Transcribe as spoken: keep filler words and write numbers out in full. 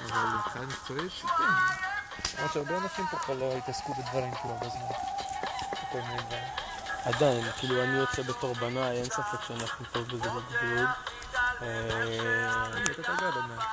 אבל מבחינה מקצועית, כן. למרות שהרבה אנשים פה לא התעסקו בדברים כאילו בזמן. כל מיני דברים. עדיין, כאילו אני יוצא בתור בנאי, אין ספק שאנחנו טוב בזה בגדוד. אתה תגע במה.